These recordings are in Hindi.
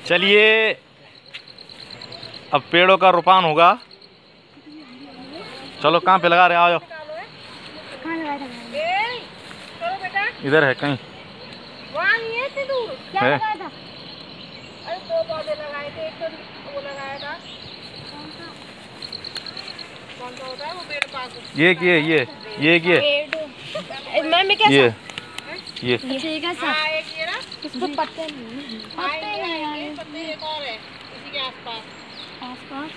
चलिए अब पेड़ों का रोपण होगा। चलो कहाँ पे लगा रहे, आओ इधर है कहीं है। ये इसको पत्ते एक और है इसी के आसपास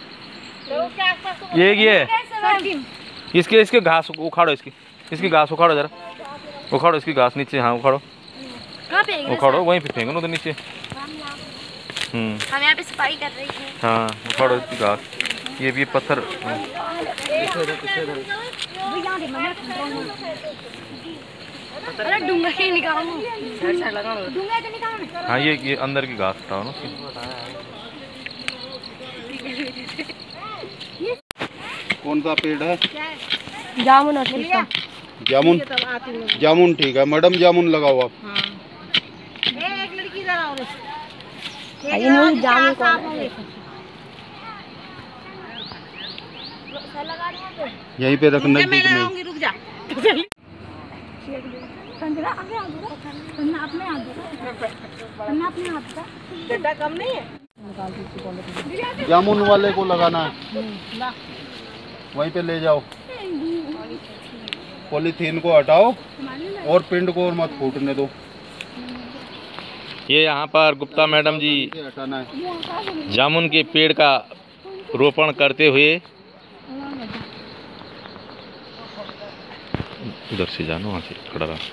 ये इसके घास उखाड़ो, इसकी घास उखाड़ो, जरा उखाड़ो इसकी घास नीचे। हाँ उखाड़ो उखाड़ो, वहीं पे फेंको ना तो नीचे। हम यहाँ पे सफाई कर रहे हैं। हाँ उखाड़ो इसकी घास। ये भी पत्थर डूंगा के निकालो। हाँ ये अंदर की घास हटाओ ना। कौन सा पेड़ है? जामुन। जामुन जामुन ठीक है मैडम, जामुन लगाओ आप। एक लड़की इधर आओ रे। जामुन यहीं पे रखना है। मैं लगाऊंगी, रुक जा। गड्ढा कम नहीं है। जामुन वाले को लगाना है, वहीं पे ले जाओ। पॉलीथीन को हटाओ और पिंड को और मत फूटने दो। ये यहाँ पर गुप्ता मैडम जी हटाना है। जामुन के पेड़ का रोपण करते हुए, उधर से जानो, वहाँ से खड़ा रहा।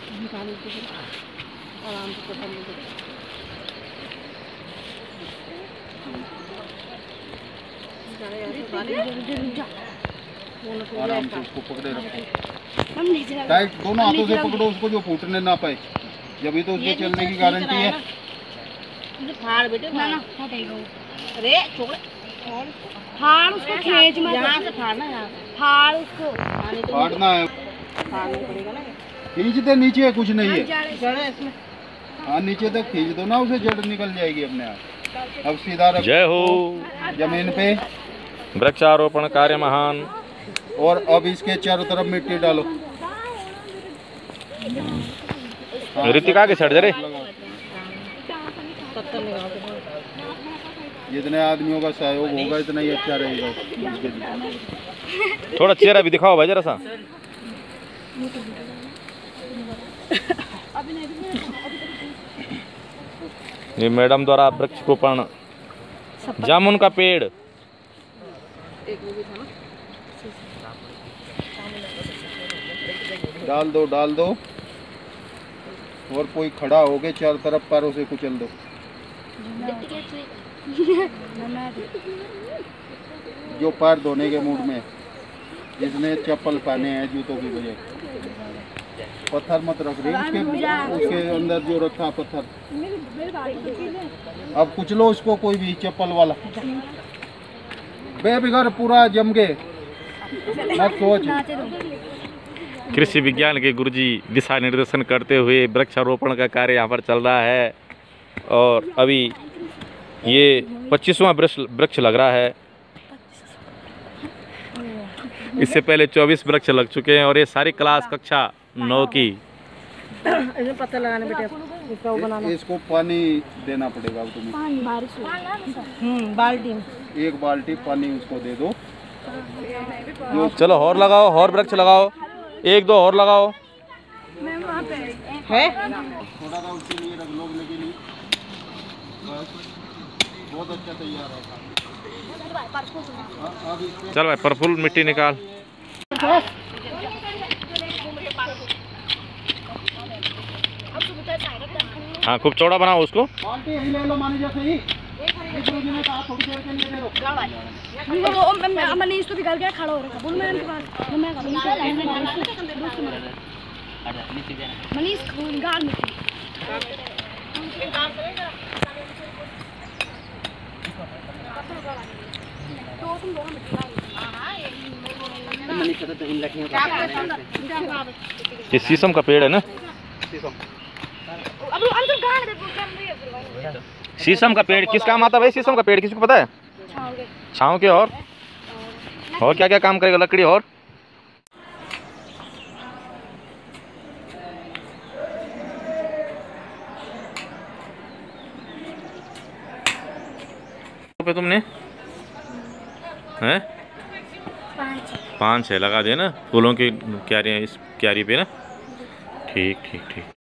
आराम से उसको पकड़े रखो, टाइट दोनों हाथों से पकड़ो उसको, जो फूटने ना पाए। जब तो उसके चलने की गारंटी है। फाड़ बेटे अरे फाड़ उसको, खींच मत। यहाँ से फाड़ना है, फाड़ उसको, फाड़ना है, फाड़ना पड़ेगा ना। खींच दे, नीचे कुछ नहीं है। जड़ है इसमें। हाँ नीचे तक खींच दो ना, उसे जड़ निकल जाएगी अपने आप। अब सीधा रखो। जय हो। जमीन पे वृक्षारोपण कार्य महान। और अब इसके चारों तरफ मिट्टी डालो। ऋतिका के छड़ जरे। जितने आदमियों का सहयोग होगा इतना ही अच्छा रहेगा उसके लिए। थोड़ा चेहरा भी दिखाओ भाई जरा सा। ये मैडम द्वारा वृक्षारोपण जामुन का पेड़। डाल दो और कोई खड़ा हो गए चारों तरफ पैरों से कुचल दो। जो पैर धोने के मूड में, जिसने चप्पल पहने हैं जूतों की वजह, पत्थर मत रख रही उसके अंदर जो रखा पत्थर। अब कुचलो उसको, कोई भी चप्पल वाला बेबिगर पूरा जम के मत सोच। कृषि विज्ञान के गुरुजी दिशा निर्देशन करते हुए वृक्षारोपण का कार्य यहाँ पर चल रहा है। और अभी ये 25वां वृक्ष लग रहा है। इससे पहले 24 वृक्ष लग चुके हैं और ये सारी क्लास कक्षा 9 की। इसमें पत्थर लगाने बेटे, इसका वो बनाना। इसको पानी देना पड़ेगा तुम्हें। बाल्टी में एक बाल्टी पानी उसको दे दो। चलो और लगाओ, और वृक्ष लगाओ, 1-2 और लगाओ। है थोड़ा सा उसके लिए रख लो के लिए। बहुत अच्छा तैयार है। चल भाई परफुल मिट्टी निकाल। हाँ खूब चौड़ा बनाओ उसको। बाल्टी यही ले लो मैनेजर से ही। ने कहा थोड़ी देर के लिए दे दो। मनीष तो बिगड़ गया, खड़ा हो रहा बोल मैम के पास। मनीष गाल में ये शीशम का पेड़ है ना। शीशम का पेड़ किस काम आता है भाई? शीशम का पेड़ किसी को पता है? छाँव के और क्या क्या काम करेगा लकड़ी? और पे तुमने हैं 5-6 लगा देना फूलों की क्यारियाँ इस क्यारी पे ना। ठीक ठीक ठीक।